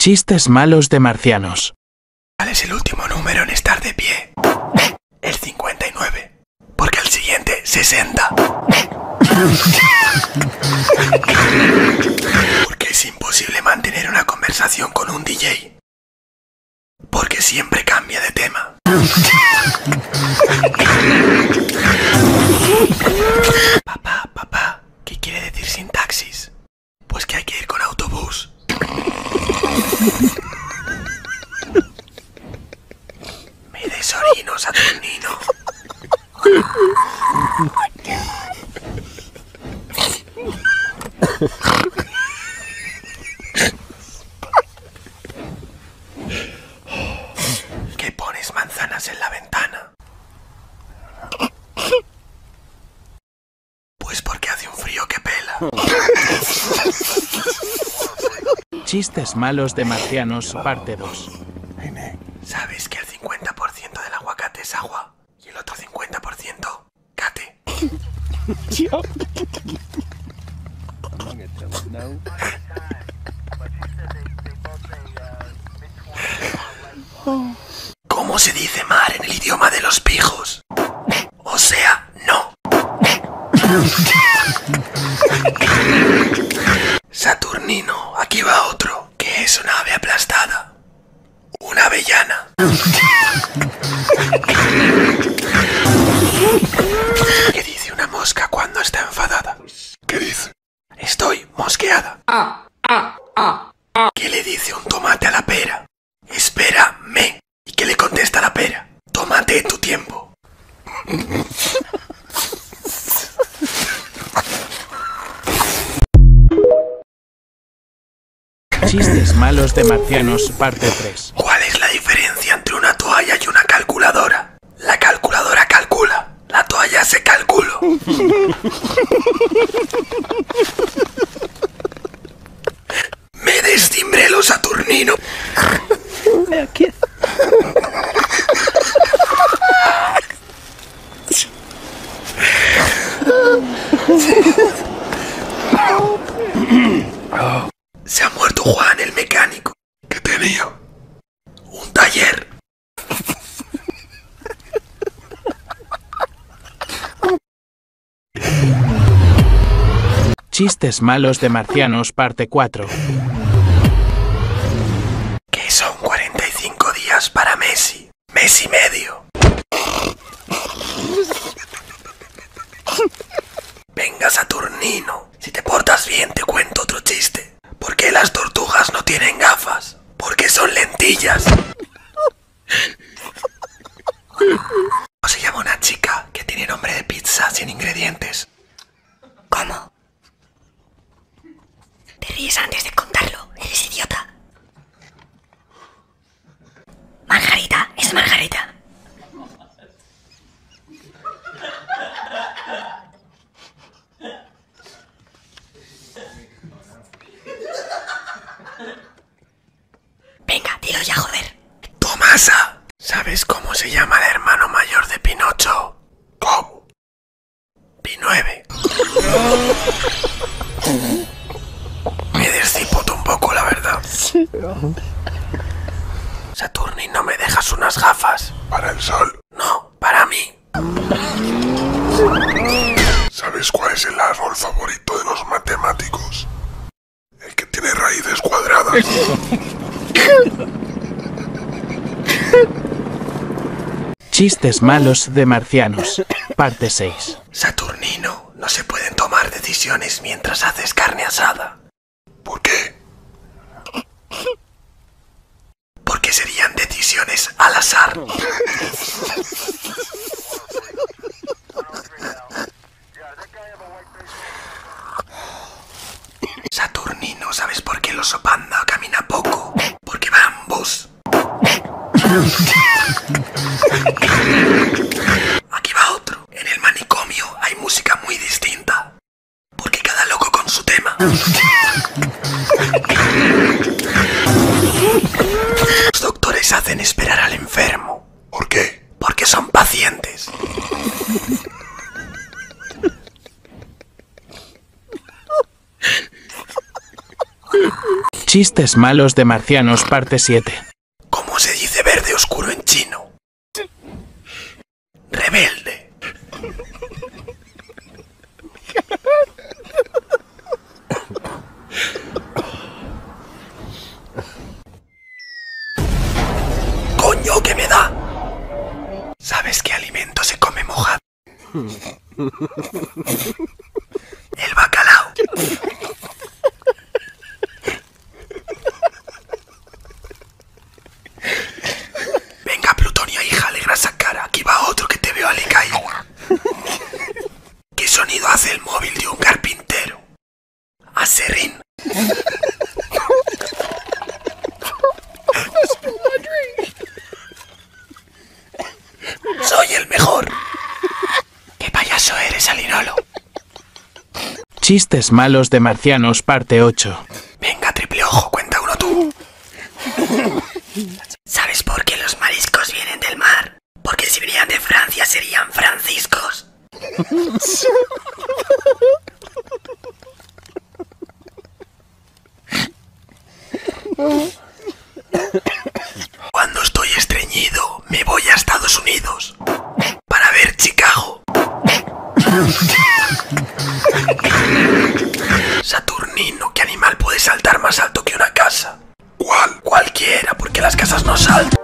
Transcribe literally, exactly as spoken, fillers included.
Chistes malos de marcianos. ¿Cuál es el último número en estar de pie? El cincuenta y nueve. Porque el siguiente, sesenta. Porque es imposible mantener una conversación con un D J. Porque siempre cambia de tema. Papá, papá, ¿qué quiere decir sintaxis? Pues que hay que ir con autobús. Me desorino, Saturnino. ¿Qué pones manzanas en la ventana? Pues porque hace un frío que pela. Chistes malos de marcianos, parte dos. ¿Sabes que el cincuenta por ciento del aguacate es agua? Y el otro cincuenta por ciento, cate. ¿Cómo se dice mar en el idioma de los pijos? O sea, no. Saturnino, aquí va otro. ¿Qué es una ave aplastada? Una avellana. ¿Qué dice una mosca cuando está enfadada? ¿Qué dice? Estoy mosqueada. Ah, ah, ah, ah. ¿Qué le dice un tomate a la pera? Espérame. ¿Y qué le contesta la pera? Tómate tu tiempo. Chistes malos de marcianos, parte tres. ¿Cuál es la diferencia entre una toalla y una calculadora? La calculadora calcula, la toalla hace cálculo. Me destimbré los Saturnino. Se ha muerto Juan, el mecánico. ¿Qué tenía? Un taller. Chistes malos de marcianos, parte cuatro. Que son cuarenta y cinco días para Messi. Mes y medio. Venga, Saturnino. Si te portas bien, te cuento otro chiste. ¿Por qué las tortugas no tienen gafas? Porque son lentillas. ¿Cómo se llama una chica que tiene nombre de pizza sin ingredientes? ¿Cómo? Te ríes antes de contarlo, eres idiota. Margarita, es Margarita. Venga, dilo ya, joder. Tomasa, ¿sabes cómo se llama el hermano mayor de Pinocho? ¿Cómo? Pi nueve. Me descipoto un poco, la verdad. Saturnino, ¿me dejas unas gafas? ¿Para el sol? No, para mí. ¿Sabes cuál es el árbol favorito de los matemáticos? El que tiene raíces cuadradas. Chistes malos de marcianos, parte seis. Saturnino, no se pueden tomar decisiones mientras haces carne asada. ¿Por qué? Porque serían decisiones al azar. Saturnino, ¿sabes por qué el oso panda camina poco? Porque va en bus. Aquí va otro. En el manicomio hay música muy distinta. Porque cada loco con su tema. Los doctores hacen esperar al enfermo. ¿Por qué? Porque son pacientes. Chistes malos de marcianos, parte siete. ¿Cómo se dice verde oscuro en chino? Rebelde. ¡Coño, que me da! ¿Sabes qué alimento se come mojado? El bacalao. Venga, Plutonio, hija, alegra esa cara. Aquí va otro que te veo alicaído. ¿Qué sonido hace el móvil de un carpintero? Aserrín. Soy el mejor. ¿Qué payaso eres, Alinolo? Chistes malos de marcianos, parte ocho. Venga, triple ojo, cuenta uno tú. ¿Sabes por qué los mariscos vienen del mar? Porque si vinieran de Francia serían franciscos. Cuando estoy estreñido, me voy a Estados Unidos para ver Chicago. Saturnino, ¿qué animal puede saltar más alto que una casa? ¿Cuál? Cualquiera, porque las casas no saltan.